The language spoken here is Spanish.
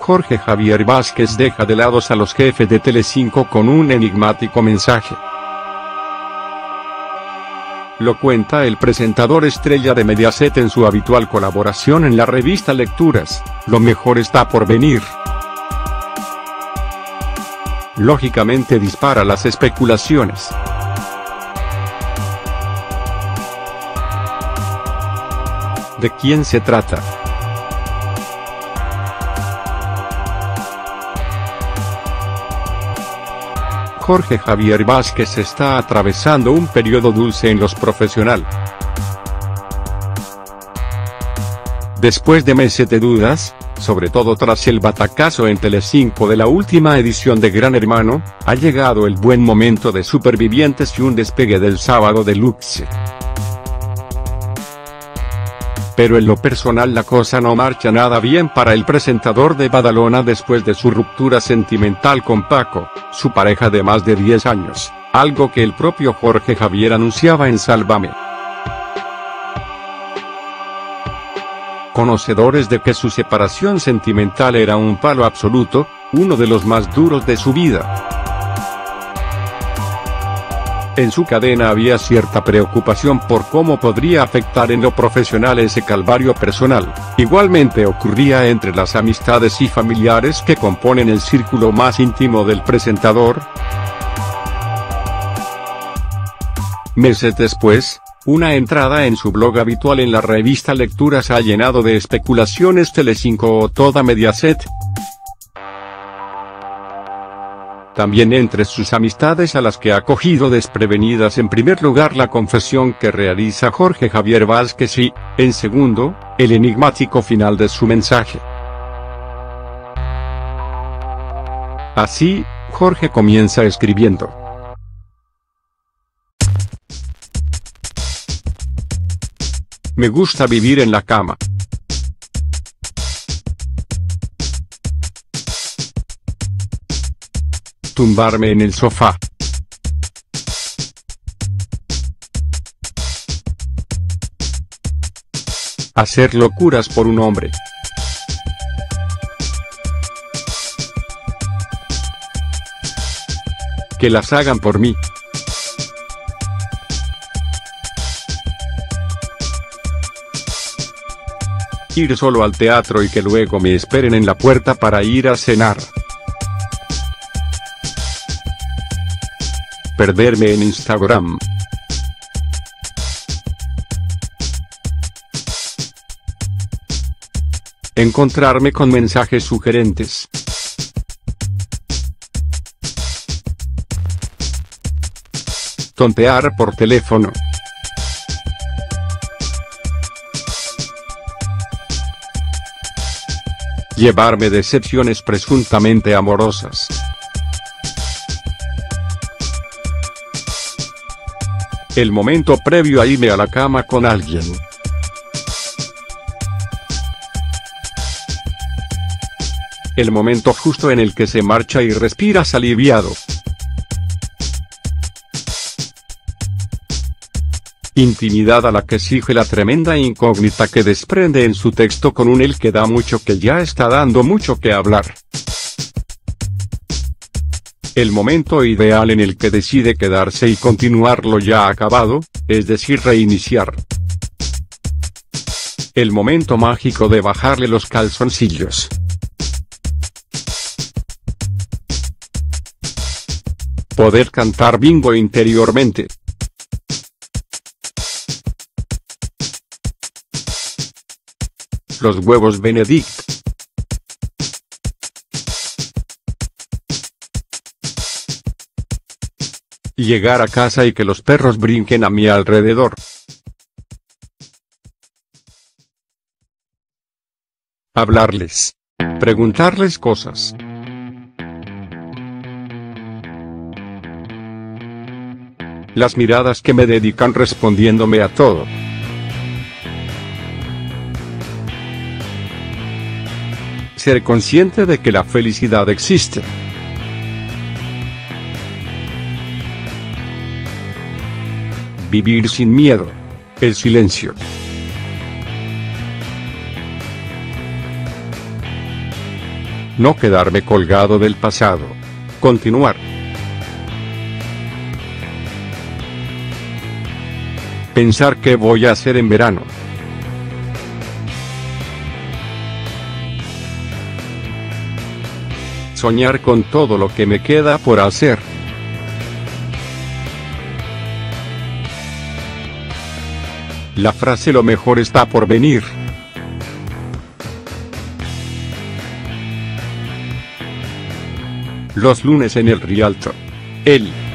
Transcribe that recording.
Jorge Javier Vázquez deja de lado a los jefes de Telecinco con un enigmático mensaje. Lo cuenta el presentador estrella de Mediaset en su habitual colaboración en la revista Lecturas, Lo mejor está por venir. Lógicamente dispara las especulaciones. ¿De quién se trata? Jorge Javier Vázquez está atravesando un periodo dulce en lo profesional. Después de meses de dudas, sobre todo tras el batacazo en Telecinco de la última edición de Gran Hermano, ha llegado el buen momento de Supervivientes y un despegue del Sábado Deluxe. Pero en lo personal la cosa no marcha nada bien para el presentador de Badalona después de su ruptura sentimental con Paco, su pareja de más de 10 años, algo que el propio Jorge Javier anunciaba en Sálvame. Conocedores de que su separación sentimental era un palo absoluto, uno de los más duros de su vida. En su cadena había cierta preocupación por cómo podría afectar en lo profesional ese calvario personal. Igualmente ocurría entre las amistades y familiares que componen el círculo más íntimo del presentador. Meses después, una entrada en su blog habitual en la revista Lecturas ha llenado de especulaciones Telecinco o toda Mediaset. También entre sus amistades a las que ha cogido desprevenidas en primer lugar la confesión que realiza Jorge Javier Vázquez y, en segundo, el enigmático final de su mensaje. Así, Jorge comienza escribiendo. Me gusta vivir en la cama. Tumbarme en el sofá. Hacer locuras por un hombre. Que las hagan por mí. Ir solo al teatro y que luego me esperen en la puerta para ir a cenar. Perderme en Instagram. Encontrarme con mensajes sugerentes. Tontear por teléfono. Llevarme decepciones presuntamente amorosas. El momento previo a irme a la cama con alguien. El momento justo en el que se marcha y respiras aliviado. Intimidad a la que exige la tremenda incógnita que desprende en su texto con un él que da mucho que ya está dando mucho que hablar. El momento ideal en el que decide quedarse y continuar lo ya acabado, es decir reiniciar. El momento mágico de bajarle los calzoncillos. Poder cantar bingo interiormente. Los huevos Benedict. Llegar a casa y que los perros brinquen a mi alrededor. Hablarles. Preguntarles cosas. Las miradas que me dedican respondiéndome a todo. Ser consciente de que la felicidad existe. Vivir sin miedo. El silencio. No quedarme colgado del pasado. Continuar. Pensar qué voy a hacer en verano. Soñar con todo lo que me queda por hacer. La frase "lo mejor está por venir". Los lunes en el Rialto. El